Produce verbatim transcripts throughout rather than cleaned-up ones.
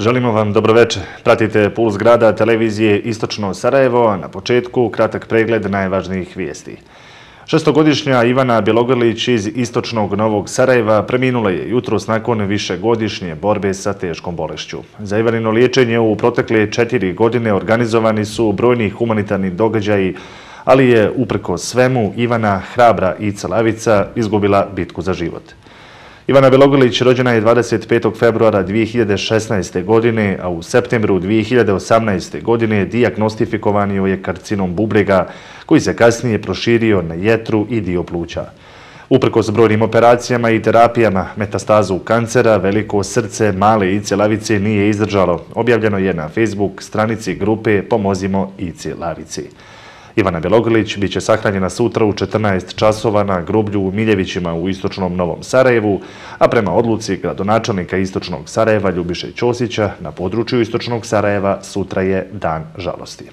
Želimo vam dobroveče. Pratite Puls grada televizije Istočno Sarajevo, a na početku kratak pregled najvažnijih vijesti. Šestogodišnja Ivana Bjelogrlić iz Istočnog Novog Sarajeva preminula je jutros nakon višegodišnje borbe sa teškom bolešću. Za Ivanino liječenje u protekle četiri godine organizovani su brojni humanitarni događaji, ali je uprkos svemu Ivana, hrabra i celavica, izgubila bitku za život. Ivana Bjelogrlić rođena je dvadeset petog februara dvije hiljade šesnaeste. godine, a u septembru dvije hiljade osamnaeste. godine dijagnostifikovan joj je karcinom bubrega, koji se kasnije proširio na jetru i dio pluća. Uprkos brojnim operacijama i terapijama, metastazu kancera, veliko srce male Ice Lavice nije izdržalo. Objavljeno je na Facebook stranici grupe Pomozimo Ici Lavici. Ivana Bjelogrlić biće sahranjena sutra u četrnaest časova na groblju u Miljevićima u Istočnom Novom Sarajevu, a prema odluci gradonačelnika Istočnog Sarajeva Ljubiše Ćosića na području Istočnog Sarajeva sutra je dan žalosti.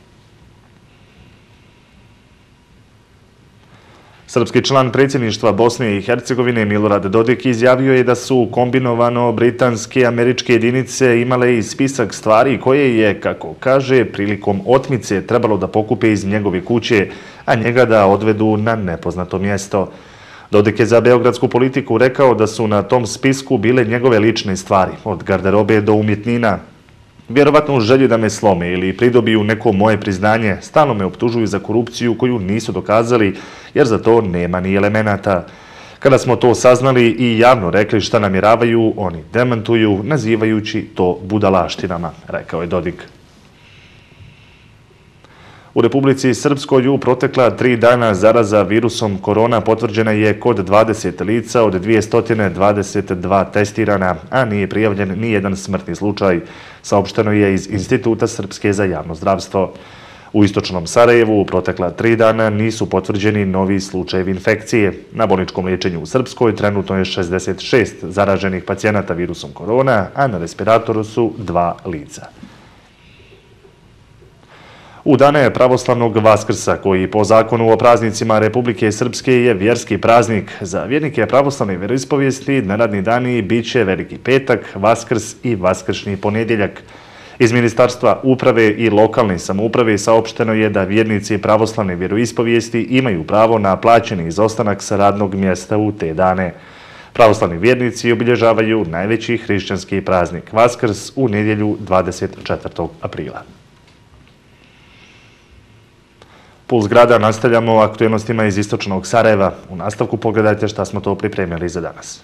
Srpski član predsjedništva Bosne i Hercegovine Milorad Dodik izjavio je da su kombinovano britanske i američke jedinice imale i spisak stvari koje je, kako kaže, prilikom otmice trebalo da pokupe iz njegove kuće, a njega da odvedu na nepoznato mjesto. Dodik je za beogradsku politiku rekao da su na tom spisku bile njegove lične stvari, od garderobe do umjetnina. Vjerovatno u želji da me slome ili pridobiju neko moje priznanje, stalno me optužuju za korupciju koju nisu dokazali, jer za to nema ni elemenata. Kada smo to saznali i javno rekli šta namjeravaju, oni demantuju, nazivajući to budalaštinama, rekao je Dodik. U Republici Srpskoj u protekla tri dana zaraza virusom korona potvrđena je kod dvadeset lica od dvjesto dvadeset dva testirana, a nije prijavljen ni jedan smrtni slučaj, saopšteno je iz Instituta Srpske za javno zdravstvo. U Istočnom Sarajevu u protekla tri dana nisu potvrđeni novi slučajevi infekcije. Na bolničkom liječenju u Srpskoj trenutno je šezdeset šest zaraženih pacijenata virusom korona, a na respiratoru su dva lica. U dane pravoslavnog Vaskrsa, koji po zakonu o praznicima Republike Srpske je vjerski praznik, za vjernike pravoslavne vjeroispovijesti neradni dani bit će Veliki petak, Vaskrs i Vaskršnji ponedjeljak. Iz Ministarstva uprave i lokalne samouprave saopšteno je da vjernici pravoslavne vjeroispovijesti imaju pravo na plaćeni izostanak sa radnog mjesta u te dane. Pravoslavni vjernici obilježavaju najveći hrišćanski praznik Vaskrs u nedjelju dvadeset četvrtog aprila. Puls grada nastavljamo aktualnostima iz Istočnog Sarajeva. U nastavku pogledajte šta smo to pripremili za danas.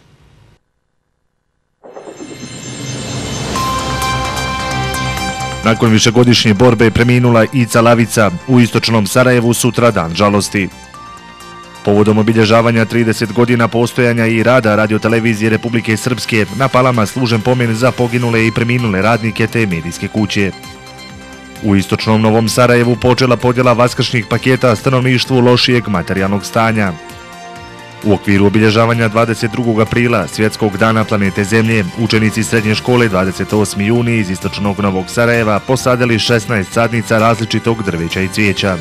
Nakon višegodišnje borbe preminula Ica Lavica, u Istočnom Sarajevu sutra dan žalosti. Povodom obilježavanja trideset godina postojanja i rada radiotelevizije Republike Srpske na Palama služen pomen za poginule i preminule radnike te medijske kuće. U Istočnom Novom Sarajevu počela podjela vaskršnjih paketa stanovništvu lošijeg materijalnog stanja. U okviru obilježavanja dvadeset drugog aprila, Svjetskog dana planete Zemlje, učenici srednje škole dvadeset osmi juni iz Istočnog Novog Sarajeva posadili šesnaest sadnica različitog drveća i cvijeća.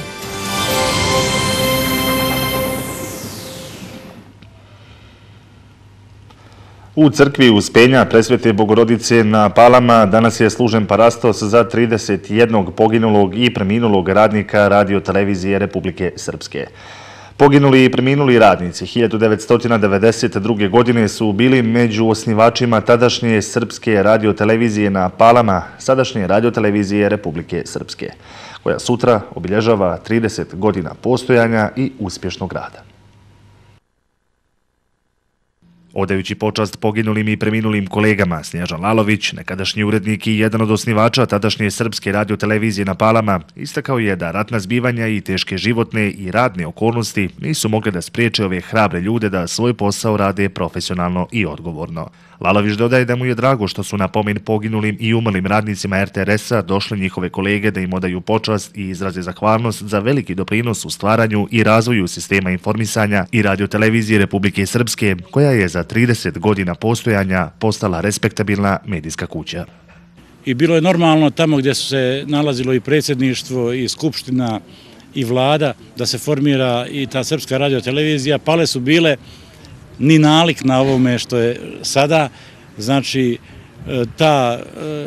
U crkvi Uspenja Presvete Bogorodice na Palama danas je služen parastos za trideset jednog poginulog i preminulog radnika radiotelevizije Republike Srpske. Poginuli i preminuli radnici hiljadu devetsto devedeset druge. godine su bili među osnivačima tadašnje Srpske radiotelevizije na Palama, sadašnje radiotelevizije Republike Srpske, koja sutra obilježava trideset godina postojanja i uspješnog rada. Odajući počast poginulim i preminulim kolegama, Snježan Lalović, nekadašnji urednik i jedan od osnivača tadašnje Srpske radiotelevizije na Palama, istakao je da ratna zbivanja i teške životne i radne okolnosti nisu mogle da spriječe ove hrabre ljude da svoj posao rade profesionalno i odgovorno. Lalović dodaje da mu je drago što su na pomen poginulim i umrlim radnicima er te er es-a došli njihove kolege da im odaju počast i izraze zahvalnost za veliki doprinos u stvaranju i razvoju sistema informisanja i radiotelevizije Republike Srpske, koja je za trideset godina postojanja postala respektabilna medijska kuća. I bilo je normalno tamo gdje su se nalazilo i predsjedništvo i skupština i vlada da se formira i ta Srpska radiotelevizija. Pale su bile ni nalik na ovome što je sada, znači ta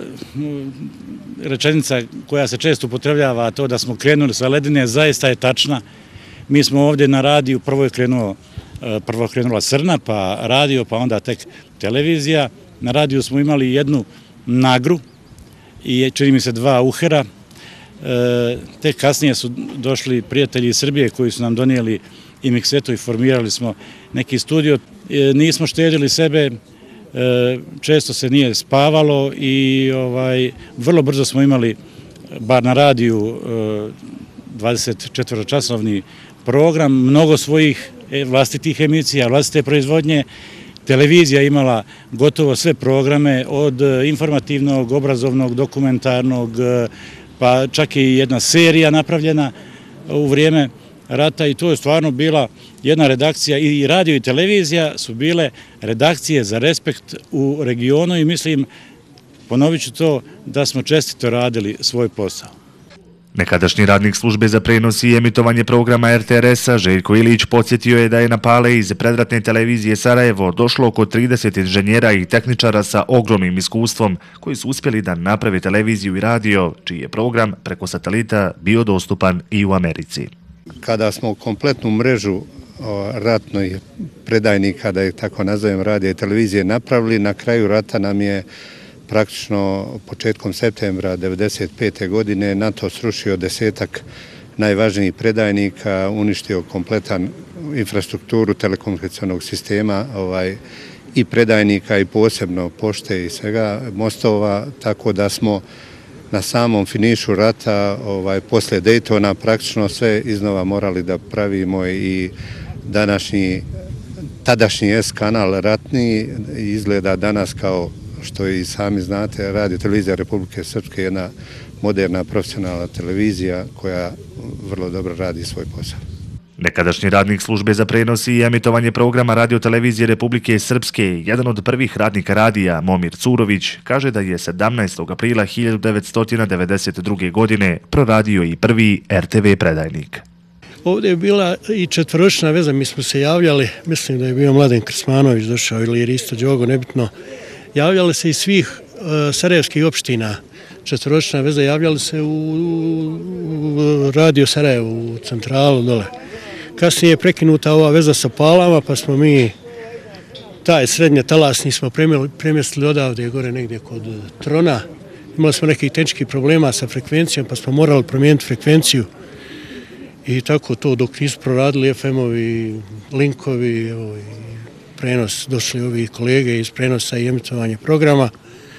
rečenica koja se često upotrebljava, to da smo krenuli sa ledine, zaista je tačna. Mi smo ovdje na radiju, prvo je krenuo, prvo je krenula Srna, pa radio, pa onda tek televizija. Na radiju smo imali jednu Nagru i čini mi se dva Uhera. Tek kasnije su došli prijatelji iz Srbije koji su nam donijeli i miksetu i formirali smo neki studio. Nismo štedili sebe, često se nije spavalo i vrlo brzo smo imali, bar na radiju, dvadesetčetvoročasovni program, mnogo svojih vlastitih emisija, vlastite proizvodnje. Televizija imala gotovo sve programe, od informativnog, obrazovnog, dokumentarnog, pa čak i jedna serija napravljena u vrijeme rata i to je stvarno bila jedna redakcija, i radio i televizija su bile redakcije za respekt u regionu i mislim, ponovit ću to, da smo čestito radili svoj posao. Nekadašnji radnik službe za prenos i emitovanje programa er te er es-a Željko Ilić podsjetio je da je na Pale iz predratne televizije Sarajevo došlo oko trideset inženjera i tehničara sa ogromnim iskustvom koji su uspjeli da naprave televiziju i radio, čiji je program preko satelita bio dostupan i u Americi. Kada smo kompletnu mrežu ratnoj predajnika, da je tako nazovem, radija i televizije napravili, na kraju rata nam je praktično početkom septembra devedeset pete godine NATO srušio desetak najvažnijih predajnika, uništio kompletan infrastrukturu telekomunikacionog sistema i predajnika i posebno pošte i svega mostova, tako da smo na samom finišu rata, posle Daytona, praktično sve iznova morali da pravimo i današnji, tadašnji es kanal ratni izgleda danas kao, što i sami znate, Radio televizija Republike Srpske je jedna moderna profesionalna televizija koja vrlo dobro radi svoj posao. Nekadašnji radnik službe za prenos i emitovanje programa Radio televizije Republike Srpske, jedan od prvih radnika radija, Momir Curović, kaže da je sedamnaestog aprila hiljadu devetsto devedeset druge. godine proradio i prvi er te ve predajnik. Ovdje je bila i četvoročna veza, mi smo se javljali, mislim da je bio Mladen Krsmanović došao ili je Risto Đogo, nebitno. Javljali se iz svih sarajevskih opština, četvoročna veza, javljali se u Radio Sarajevo, u centralu dole. Kasnije je prekinuta ova veza sa Palama, pa smo mi taj srednje talasni smo premjestili odavde gore negdje kod Trona. Imali smo nekih tehničkih problema sa frekvencijom, pa smo morali promijeniti frekvenciju. I tako to dok nisu proradili ef em-ovi, linkovi, prenos, došli ovi kolege iz prenosa i emitovanja programa.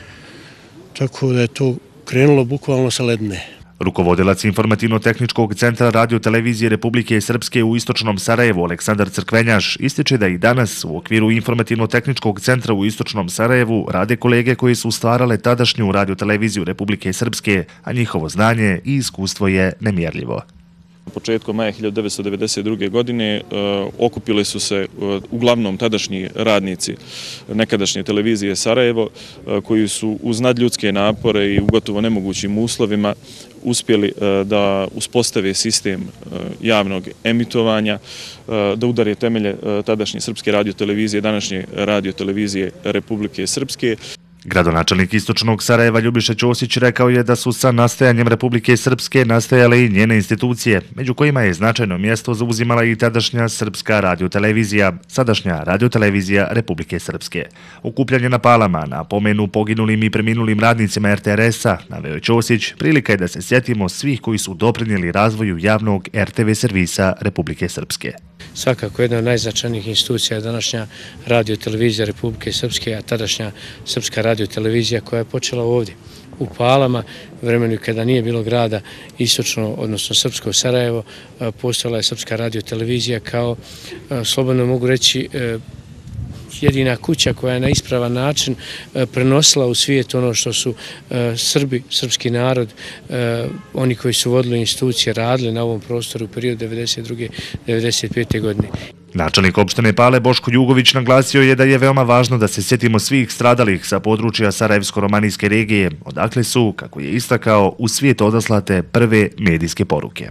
Tako da je to krenulo bukvalno sa ledine. Rukovodilac informativno-tehničkog centra Radio televizije Republike Srpske u istočnom Sarajevu, Aleksandar Crkvenjaš, ističe da i danas u okviru informativno-tehničkog centra u istočnom Sarajevu rade kolege koji su stvarale tadašnju Radio televiziju Republike Srpske, a njihovo znanje i iskustvo je nemjerljivo. Početkom maja hiljadu devetsto devedeset druge. godine okupili su se uglavnom tadašnji radnici nekadašnje televizije Sarajevo, koji su uz nadljudske napore i u gotovo nemogućim uslovima uspjeli da uspostave sistem javnog emitovanja, da udare temelje tadašnje Srpske radiotelevizije, današnje radiotelevizije Republike Srpske. Gradonačelnik istočnog Sarajeva Ljubiša Ćosić rekao je da su sa nastajanjem Republike Srpske nastajale i njene institucije, među kojima je značajno mjesto zauzimala i tadašnja Srpska radiotelevizija, sadašnja Radiotelevizija Republike Srpske. Okupljanje na Palama na pomenu poginulim i preminulim radnicima er te er es-a, naveo je Ćosić, prilika je da se sjetimo svih koji su doprinijeli razvoju javnog er te ve servisa Republike Srpske. Svakako jedna od najznačajnijih institucija je današnja Radiotelevizija Republike Srpske, a tadašnja Srpska radiotelevizija koja je počela ovdje u Palama, u vremenu kada nije bilo grada istočno, odnosno Srpsko Sarajevo, postojala je Srpska radiotelevizija kao, slobodno mogu reći, jedina kuća koja je na ispravan način prenosila u svijet ono što su Srbi, srpski narod, oni koji su vodili institucije, radili na ovom prostoru u periodu devedeset druge do devedeset pete. godine. Načelnik opštine Pale Boško Jugović naglasio je da je veoma važno da se sjetimo svih stradalih sa područja Sarajevsko-romanijske regije, odakle su, kako je istakao, u svijet odaslate prve medijske poruke.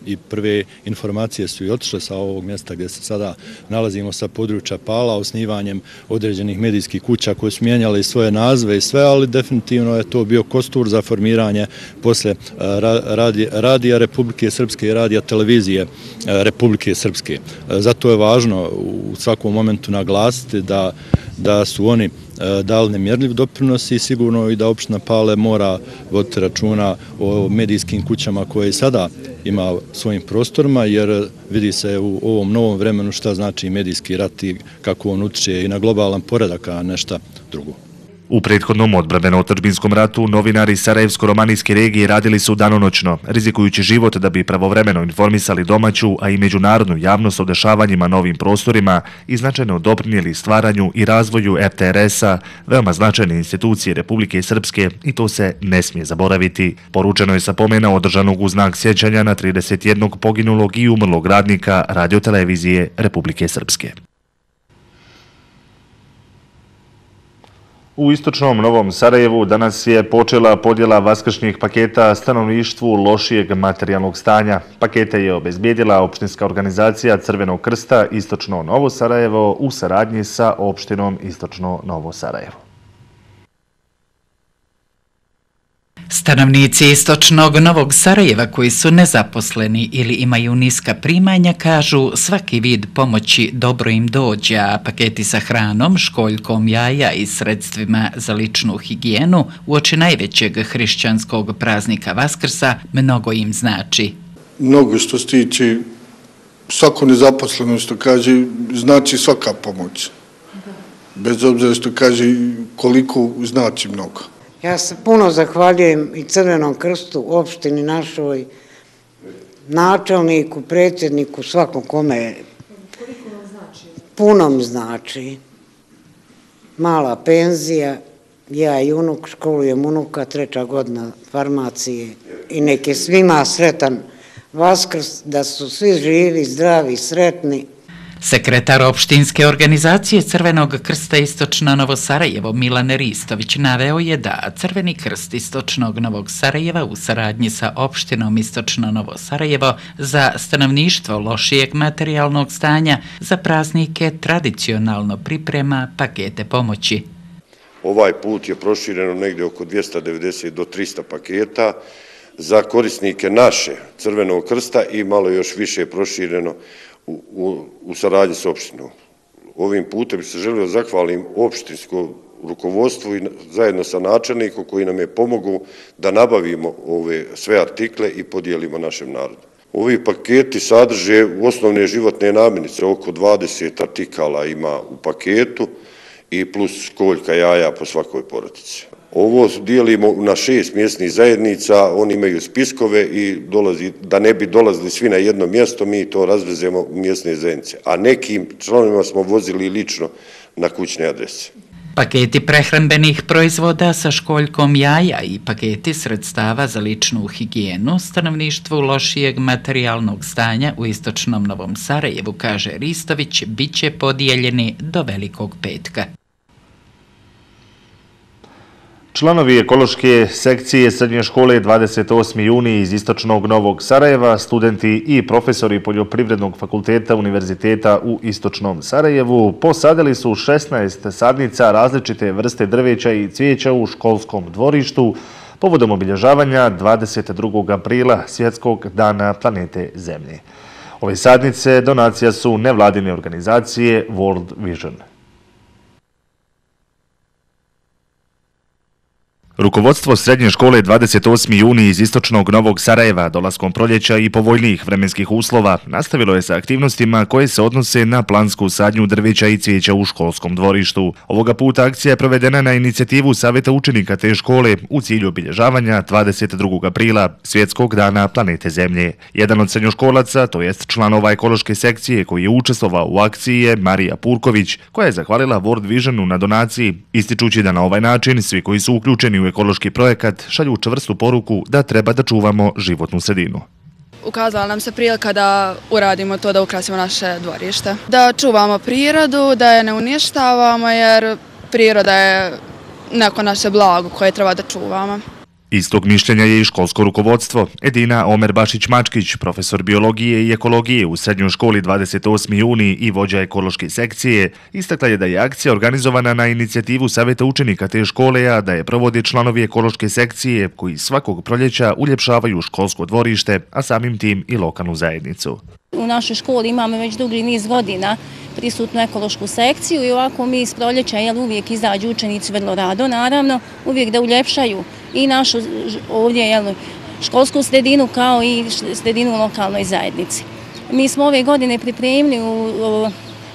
i prve informacije su i otišle sa ovog mjesta gdje se sada nalazimo, sa područja Pala, osnivanjem određenih medijskih kuća koje su mijenjale svoje nazve i sve, ali definitivno je to bio kostur za formiranje posle radija, radija Republike Srpske i radija televizije Republike Srpske. Zato je važno u svakom momentu naglasiti da, da su oni dali nemjerljiv doprinos i sigurno i da opština Pale mora voditi računa o medijskim kućama koje sada ima svojim prostorima, jer vidi se u ovom novom vremenu šta znači medijski rat i kako on utiče i na globalan poredak, a nešto drugo. U prethodnom odbrambeno-otadžbinskom ratu novinari Sarajevsko-romanijske regije radili su danonoćno, rizikujući život da bi pravovremeno informisali domaću, a i međunarodnu javnost o dešavanjima na ovim prostorima i značajno doprinijeli stvaranju i razvoju R T R S-a, veoma značajne institucije Republike Srpske, i to se ne smije zaboraviti. Poručeno je sa pomena održanog u znak sjećanja na trideset jednog poginulog i umrlog radnika radiotelevizije Republike Srpske. U istočnom Novom Sarajevu danas je počela podjela vaskršnjih paketa stanovništvu lošijeg materijalnog stanja. Pakete je obezbijedila opštinska organizacija Crvenog krsta Istočno Novo Sarajevo u saradnji sa opštinom Istočno Novo Sarajevo. Stanovnici istočnog Novog Sarajeva koji su nezaposleni ili imaju niska primanja kažu svaki vid pomoći dobro im dođe, a paketi sa hranom, školjkom jaja i sredstvima za ličnu higijenu uoči najvećeg hrišćanskog praznika Vaskrsa mnogo im znači. Mnogo što se tiče svako nezaposleno što kaže znači svaka pomoć. Bez obzira što kaže koliko znači mnogo. Ja se puno zahvaljujem i Crvenom krstu, opštini našoj, načelniku, predsjedniku, svakom kome je. Puno mi znači. Mala penzija, ja i unuk, školujem unuka, treća godina farmacije i nek je svima sretan Vaskrs, da su svi živi, zdravi, sretni. Sekretar opštinske organizacije Crvenog krsta Istočno Novo Sarajevo Milan Ristović naveo je da Crveni krst Istočnog Novog Sarajeva u saradnji sa opštinom Istočno Novo Sarajevo za stanovništvo lošijeg materijalnog stanja za praznike tradicionalno priprema pakete pomoći. Ovaj put je prošireno negdje oko dvjesto devedeset do tristo paketa za korisnike naše Crvenog krsta i malo još više prošireno U, u, u saradnji s opštinom. Ovim putem bi se želio zahvalim opštinskom rukovodstvu i zajedno sa načelnikom koji nam je pomogao da nabavimo ove sve artikle i podijelimo našem narodu. Ovi paketi sadrže osnovne životne namirnice, oko dvadeset artikala ima u paketu i plus školjka jaja po svakoj porodici. Ovo dijelimo na šest mjesnih zajednica, oni imaju spiskove i dolazi, da ne bi dolazili svi na jedno mjesto, mi to razvezemo u mjesne zajednice. A nekim članovima smo vozili lično na kućne adrese. Paketi prehrambenih proizvoda sa školjkom jaja i paketi sredstava za ličnu higijenu stanovništvu lošijeg materijalnog stanja u Istočnom Novom Sarajevu, kaže Ristović, bit će podijeljeni do Velikog petka. Članovi ekološke sekcije Srednje škole dvadeset osmi juni iz Istočnog Novog Sarajeva, studenti i profesori Poljoprivrednog fakulteta Univerziteta u Istočnom Sarajevu posadili su šesnaest sadnica različite vrste drveća i cvijeća u školskom dvorištu povodom obilježavanja dvadeset drugog aprila Svjetskog dana planete Zemlje. Ove sadnice donacija su nevladine organizacije World Vision. Rukovodstvo Srednje škole dvadeset osmi juni iz Istočnog Novog Sarajeva dolaskom proljeća i povoljnijih vremenskih uslova nastavilo je sa aktivnostima koje se odnose na plansku sadnju drveća i cvijeća u školskom dvorištu. Ovoga puta akcija je provedena na inicijativu Savjeta učenika te škole u cilju obilježavanja dvadeset drugog aprila Svjetskog dana planete Zemlje. Jedan od srednjoškolaca, to jest članova ekološke sekcije koji je učestvovao u akciji, je Marija Purković, koja je zahvalila World Visionu na donaciji, ističući da na ovaj način svi koji su uključeni u ekološki projekat šalju čvrstu poruku da treba da čuvamo životnu sredinu. Ukazala nam se prilika da uradimo to, da ukrasimo naše dvorište. Da čuvamo prirodu, da je ne uništavamo, jer priroda je neko naše blago koje treba da čuvamo. Istog mišljenja je i školsko rukovodstvo. Edina Omer Bašić-Mačkić, profesor biologije i ekologije u srednjoj školi dvadeset osmi juni i vođa ekološke sekcije, istakla je da je akcija organizovana na inicijativu Saveta učenika te škole, a da je provode članovi ekološke sekcije koji svakog proljeća uljepšavaju školsko dvorište, a samim tim i lokalnu zajednicu. U našoj školi imamo već dugi niz godina prisutnu ekološku sekciju i ovako mi iz proljeća jel, uvijek izađu učenici vrlo rado, naravno, uvijek da uljepšaju i našu ovdje jel, školsku sredinu kao i sredinu u lokalnoj zajednici. Mi smo ove godine pripremili u, u,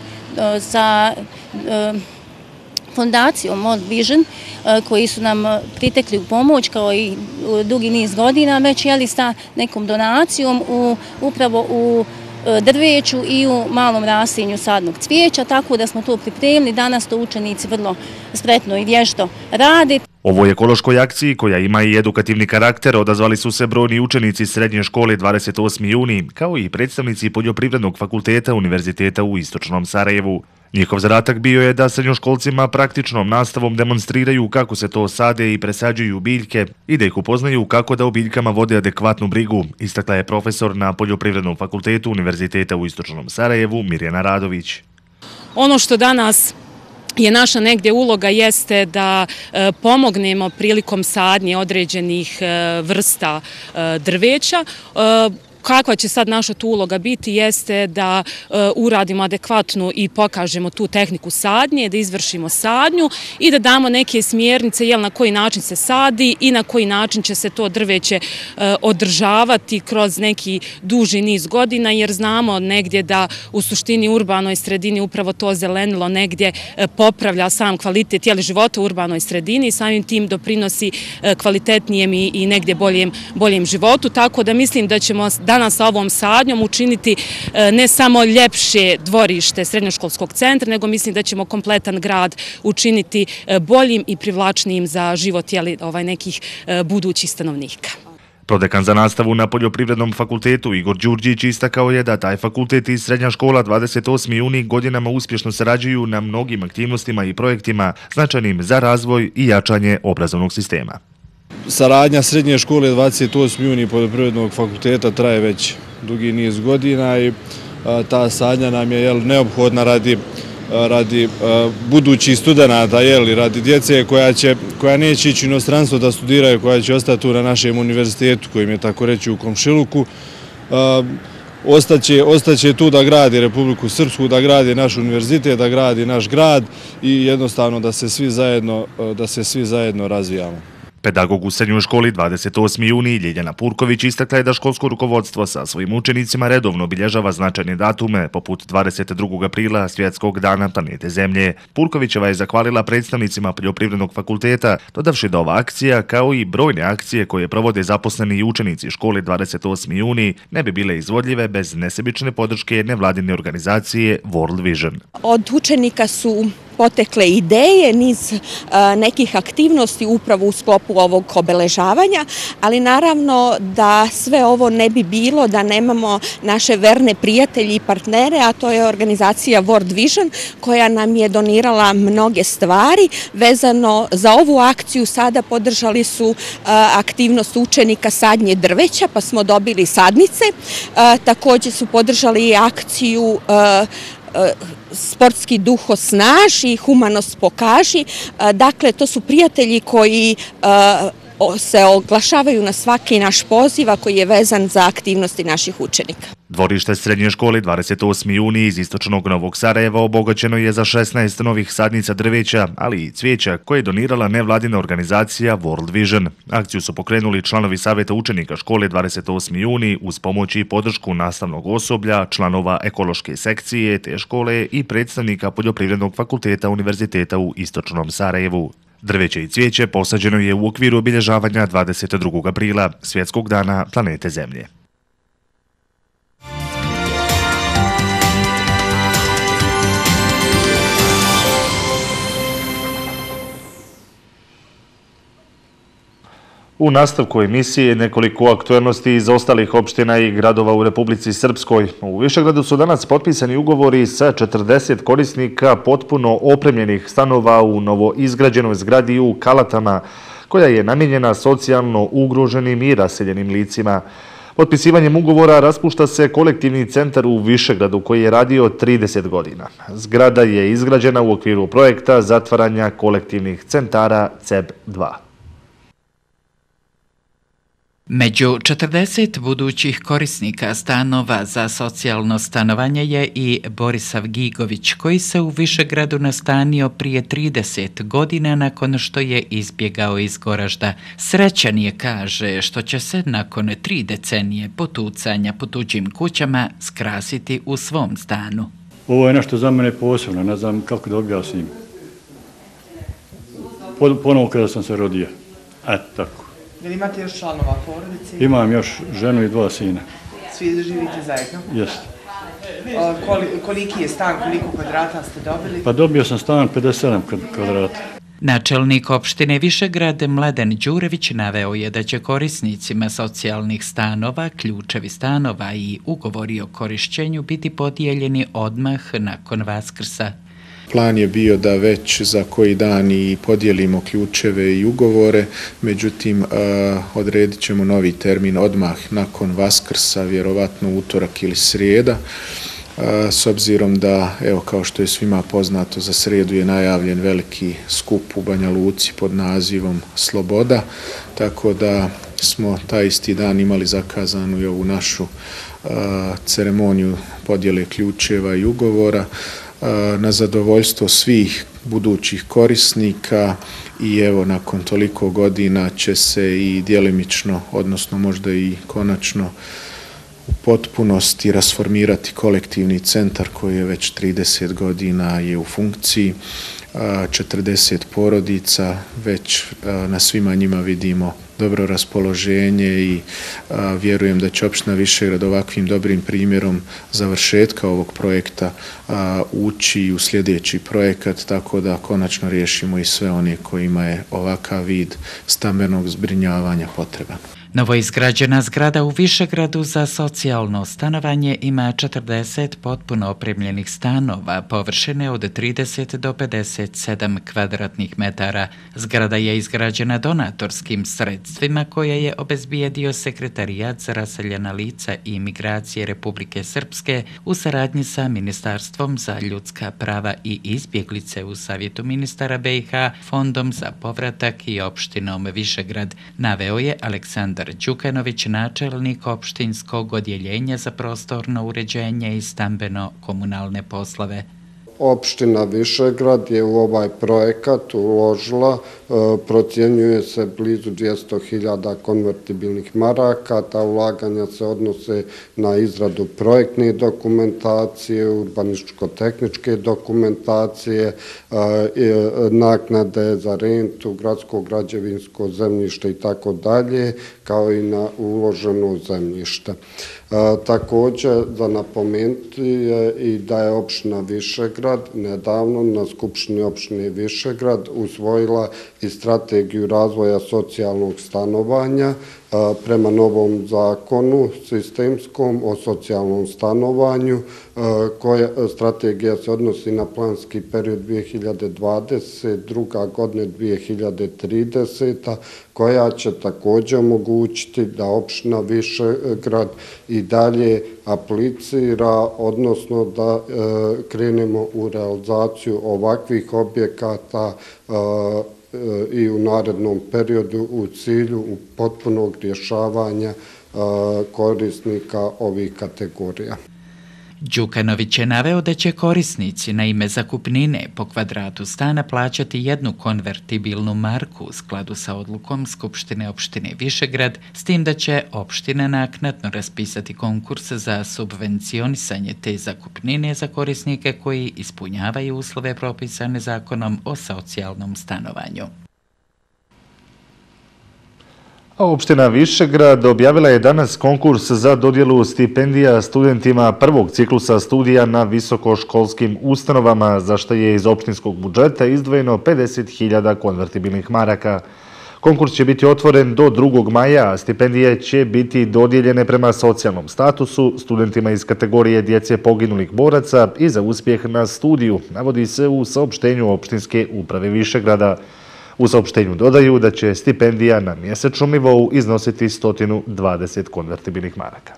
sa u, fondacijom World Vision koji su nam pritekli u pomoć kao i dugi niz godina već jeli sa nekom donacijom u, upravo u drveću i u malom raslinju sadnog cvijeća, tako da smo to pripremili. Danas to učenici vrlo spretno i vješto rade. Ovoj ekološkoj akciji, koja ima i edukativni karakter, odazvali su se brojni učenici srednje škole dvadeset osmi juni, kao i predstavnici Poljoprivrednog fakulteta Univerziteta u Istočnom Sarajevu. Njihov zadatak bio je da srednjoškolcima praktičnom nastavom demonstriraju kako se to sade i presađuju biljke i da ih upoznaju kako da o biljkama vode adekvatnu brigu, istakla je profesor na Poljoprivrednom fakultetu Univerziteta u Istočnom Sarajevu Mirjana Radović. Ono što danas je naša negdje uloga jeste da e, pomognemo prilikom sadnje određenih e, vrsta e, drveća. E, Kakva će sad naša tu uloga biti jeste da e, uradimo adekvatnu i pokažemo tu tehniku sadnje, da izvršimo sadnju i da damo neke smjernice jel, na koji način se sadi i na koji način će se to drveće e, održavati kroz neki duži niz godina, jer znamo negdje da u suštini urbanoj sredini upravo to zelenilo negdje e, popravlja sam kvalitet jel, života u urbanoj sredini i samim tim doprinosi e, kvalitetnijem i, i negdje boljem, boljem životu, tako da mislim da ćemo danas sa ovom sadnjom učiniti ne samo ljepše dvorište srednjoškolskog centra, nego mislim da ćemo kompletan grad učiniti boljim i privlačnijim za život jeli, ovaj, nekih budućih stanovnika. Prodekan za nastavu na Poljoprivrednom fakultetu Igor Đurđić istakao je da taj fakultet i srednja škola dvadeset osmi juni godinama uspješno sarađuju na mnogim aktivnostima i projektima značajnim za razvoj i jačanje obrazovnog sistema. Saradnja srednje škole dvadeset osmi juni Poljoprivrednog fakulteta traje već dugi niz godina i a, ta saradnja nam je jel, neophodna radi, a, radi a, budućih studenata, jel, radi djece koja, će, koja neće ići u inostranstvo da studiraju, koja će ostati tu na našem univerzitetu, kojim je tako reći u Komšiluku. A, Ostaće, ostaće tu da gradi Republiku Srpsku, da gradi naš univerzitet, da gradi naš grad i jednostavno da se svi zajedno, da se svi zajedno razvijamo. Pedagog u srednjoj školi dvadeset osmi juni Ljiljana Purković istakla je da školsko rukovodstvo sa svojim učenicima redovno obilježava značajne datume, poput dvadeset drugog aprila, Svjetskog dana planete Zemlje. Purkovićeva je zahvalila predstavnicima Poljoprivrednog fakulteta, dodavši da ova akcija, kao i brojne akcije koje provode zaposleni i učenici škole dvadeset osmi juni, ne bi bile izvodljive bez nesebične podrške nevladine organizacije World Vision. Od učenika su potekle ideje, niz nekih aktivnosti upravo u sklopu ovog obeležavanja, ali naravno da sve ovo ne bi bilo da nemamo naše verne prijatelji i partnere, a to je organizacija World Vision koja nam je donirala mnoge stvari. Vezano za ovu akciju sada podržali su aktivnost učenika sadnje drveća, pa smo dobili sadnice. Također su podržali i akciju sportski duh osnaži, humanost pokaži. Dakle, to su prijatelji koji se oglašavaju na svaki naš poziv, koji je vezan za aktivnosti naših učenika. Dvorište srednje škole dvadeset osmi juni iz Istočnog Novog Sarajeva obogaćeno je za šesnaest novih sadnica drveća, ali i cvijeća koje je donirala nevladina organizacija World Vision. Akciju su pokrenuli članovi Saveta učenika škole dvadeset osmi juni uz pomoć i podršku nastavnog osoblja, članova ekološke sekcije te škole i predstavnika Poljoprivrednog fakulteta Univerziteta u Istočnom Sarajevu. Drveće i cvijeće posađeno je u okviru obilježavanja dvadeset drugog aprila, Svjetskog dana planete Zemlje. U nastavku emisije nekoliko aktuelnosti iz ostalih opština i gradova u Republici Srpskoj. U Višegradu su danas potpisani ugovori sa četrdeset korisnika potpuno opremljenih stanova u novoizgrađenoj zgradi u Kalatama, koja je namijenjena socijalno ugroženim i raseljenim licima. Potpisivanjem ugovora raspušta se kolektivni centar u Višegradu koji je radio trideset godina. Zgrada je izgrađena u okviru projekta zatvaranja kolektivnih centara C E B dva. Među četrdeset budućih korisnika stanova za socijalno stanovanje je i Borisav Gigović, koji se u Višegradu nastanio prije trideset godina nakon što je izbjegao iz Goražda. Srećan je, kaže, što će se nakon tri decenije potucanja po tuđim kućama skrasiti u svom stanu. Ovo je nešto za mene posebno, ne znam kako da objasnim. Ponovo kada sam se rodio. Eto tako. Jel imate još članova porodice? Imam još ženu i dva sina. Svi živite zajedno? Jeste. Koliki je stan, koliko kvadrata ste dobili? Pa dobio sam stan pedeset sedam kvadrata. Načelnik opštine Višegrad Mladen Đurević naveo je da će korisnicima socijalnih stanova, ključevi stanova i ugovori o korišćenju biti podijeljeni odmah nakon Vaskrsa. Plan je bio da već za koji dan i podijelimo ključeve i ugovore, međutim odredit ćemo novi termin odmah nakon Vaskrsa, vjerovatno utorak ili srijeda, s obzirom da, evo kao što je svima poznato, za srijedu je najavljen veliki skup u Banja Luci pod nazivom Sloboda, tako da smo taj isti dan imali zakazanu i ovu našu ceremoniju podjele ključeva i ugovora na zadovoljstvo svih budućih korisnika i evo nakon toliko godina će se i djelimično, odnosno možda i konačno u potpunosti rasformirati kolektivni centar koji je već trideset godina je u funkciji. četrdeset porodica, već na svima njima vidimo dobro raspoloženje i vjerujem da će opština Višegrad ovakvim dobrim primjerom završetka ovog projekta ući u sljedeći projekat, tako da konačno riješimo i sve one kojima je ovakav vid stambenog zbrinjavanja potreban. Novoizgrađena zgrada u Višegradu za socijalno stanovanje ima četrdeset potpuno opremljenih stanova, površine od trideset do pedeset sedam kvadratnih metara. Zgrada je izgrađena donatorskim sredstvima koje je obezbijedio Sekretarijat za raseljena lica i migracije Republike Srpske u saradnji sa Ministarstvom za ljudska prava i izbjeglice u Savjetu ministara B i H, Fondom za povratak i opštinom Višegrad, naveo je Aleksandar Đukanović, načelnik opštinskog odjeljenja za prostorno uređenje i stambeno-komunalne poslove. Opština Višegrad je u ovaj projekat uložila, procjenjuje se blizu dvjesto hiljada konvertibilnih maraka, ta ulaganja se odnose na izradu projektne dokumentacije, urbanističko-tehničke dokumentacije, naknade za rentu, gradsko građevinsko zemljište i tako dalje, kao i na uloženo zemljište. Također, za napomenuti je i da je opština Višegrad nedavno na Skupštini opštine Višegrad usvojila i strategiju razvoja socijalnog stanovanja prema novom zakonu sistemskom o socijalnom stanovanju. Strategija se odnosi na planski period dvije hiljade dvadeset druga godine dvije hiljade trideseta koja će također omogućiti da opština Višegrad i dalje aplicira, odnosno da krenemo u realizaciju ovakvih objekata i u narednom periodu u cilju potpunog rješavanja korisnika ovih kategorija. Đukanović je naveo da će korisnici na ime zakupnine po kvadratu stana plaćati jednu konvertibilnu marku u skladu sa odlukom Skupštine opštine Višegrad, s tim da će opština naknadno raspisati konkurs za subvencionisanje te zakupnine za korisnike koji ispunjavaju uslove propisane zakonom o socijalnom stanovanju. A opština Višegrad objavila je danas konkurs za dodjelu stipendija studentima prvog ciklusa studija na visokoškolskim ustanovama, za što je iz opštinskog budžeta izdvojeno pedeset hiljada konvertibilnih maraka. Konkurs će biti otvoren do drugog maja, a stipendije će biti dodijeljene prema socijalnom statusu studentima iz kategorije djece poginulih boraca i za uspjeh na studiju, navodi se u saopštenju opštinske uprave Višegrada. U saopštenju dodaju da će stipendija na mjesečnom nivou iznositi sto dvadeset konvertibilnih maraka.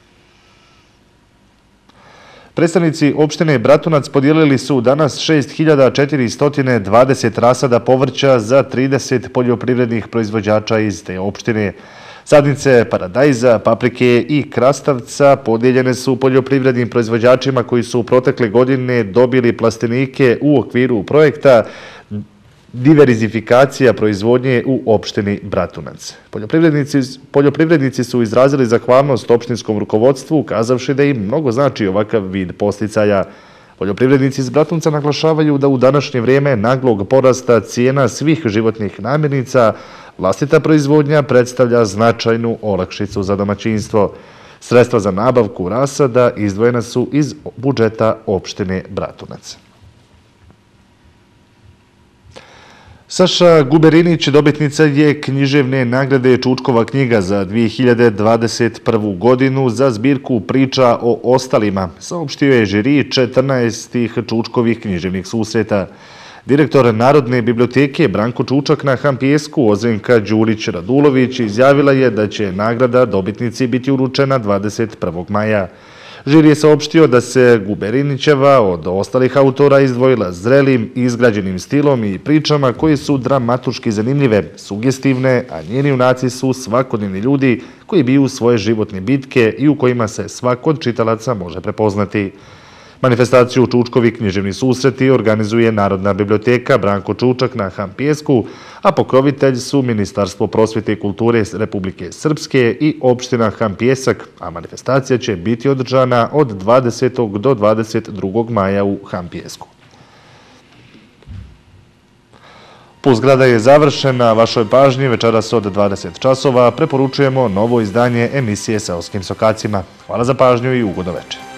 Predstavnici opštine Bratunac podijelili su danas šest hiljada četiristo dvadeset rasada povrća za trideset poljoprivrednih proizvođača iz te opštine. Sadnice paradajza, paprike i krastavca podijeljene su poljoprivrednim proizvođačima koji su u protekle godine dobili plastenike u okviru projekta Diverzifikacija proizvodnje u opštini Bratunac. Poljoprivrednici, poljoprivrednici su izrazili zahvalnost opštinskom rukovodstvu, ukazavši da im mnogo znači ovakav vid posticaja. Poljoprivrednici iz Bratunca naglašavaju da u današnje vrijeme naglog porasta cijena svih životnih namirnica vlastita proizvodnja predstavlja značajnu olakšicu za domaćinstvo. Sredstva za nabavku rasada izdvojena su iz budžeta opštine Bratunac. Saša Guberinić dobitnica je književne nagrade Čučkova knjiga za dvije hiljade dvadeset prvu. godinu za zbirku priča o ostalima, saopštio je žiri četrnaestih Čučkovih književnih susreta. Direktor Narodne biblioteke Branko Čučak na Hampijesku Ozrenka Đurić-Radulović izjavila je da će nagrada dobitnici biti uručena dvadeset prvog maja. Žiri je saopštio da se Guberinićeva od ostalih autora izdvojila zrelim, izgrađenim stilom i pričama koje su dramatuški zanimljive, sugestivne, a njeni junaci su svakodnevni ljudi koji biju svoje životne bitke i u kojima se svako od čitalaca može prepoznati. Manifestaciju Čučkovi književni susreti organizuje Narodna biblioteka Branko Čučak na Hampijesku, a pokrovitelj su Ministarstvo prosvjete i kulture Republike Srpske i opština Hampijesak, a manifestacija će biti održana od dvadesetog do dvadeset drugog maja u Hampijesku. Puls grada je završen, na vašoj pažnji večeras od dvadeset časova preporučujemo novo izdanje emisije Seoskim sokacima. Hvala za pažnju i ugodno večer.